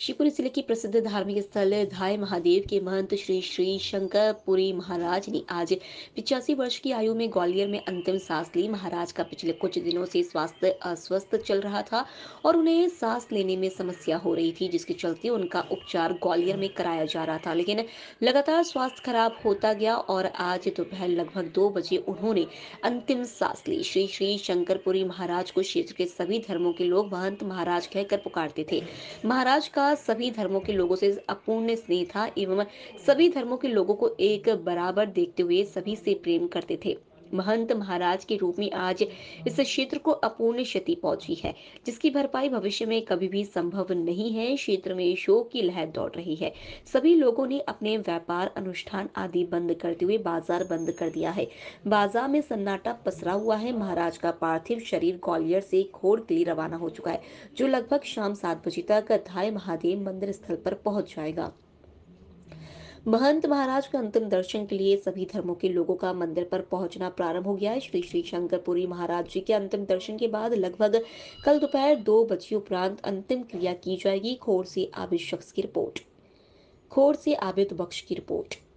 शिवपुरी जिले की प्रसिद्ध धार्मिक स्थल धाय महादेव के महंत श्री श्री शंकरपुरी महाराज ने आज 85 वर्ष की आयु में ग्वालियर में अंतिम सांस ली। महाराज का पिछले कुछ दिनों से स्वास्थ्य अस्वस्थ चल रहा था और उन्हें सांस लेने में समस्या हो रही थी, जिसके चलते उनका उपचार ग्वालियर में कराया जा रहा था। लेकिन लगातार स्वास्थ्य खराब होता गया और आज दोपहर लगभग 2 बजे उन्होंने अंतिम सांस ली। श्री श्री शंकरपुरी महाराज को क्षेत्र के सभी धर्मों के लोग महंत महाराज कहकर पुकारते थे। महाराज का सभी धर्मों के लोगों से अपूर्ण स्नेह था एवं सभी धर्मों के लोगों को एक बराबर देखते हुए सभी से प्रेम करते थे। महंत महाराज के रूप में आज इस क्षेत्र को अपूर्ण क्षति पहुंची है, जिसकी भरपाई भविष्य में कभी भी संभव नहीं है। क्षेत्र में शोक की लहर दौड़ रही है। सभी लोगों ने अपने व्यापार अनुष्ठान आदि बंद करते हुए बाजार बंद कर दिया है। बाजार में सन्नाटा पसरा हुआ है। महाराज का पार्थिव शरीर ग्वालियर से खोड़ के लिए रवाना हो चुका है, जो लगभग शाम 7 बजे तक धाय महादेव मंदिर स्थल पर पहुंच जाएगा। महंत महाराज के अंतिम दर्शन के लिए सभी धर्मों के लोगों का मंदिर पर पहुंचना प्रारंभ हो गया है। श्री श्री शंकरपुरी महाराज जी के अंतिम दर्शन के बाद लगभग कल दोपहर 2 बजे उपरांत अंतिम क्रिया की जाएगी। खोड़ से आबिद बख्श की रिपोर्ट।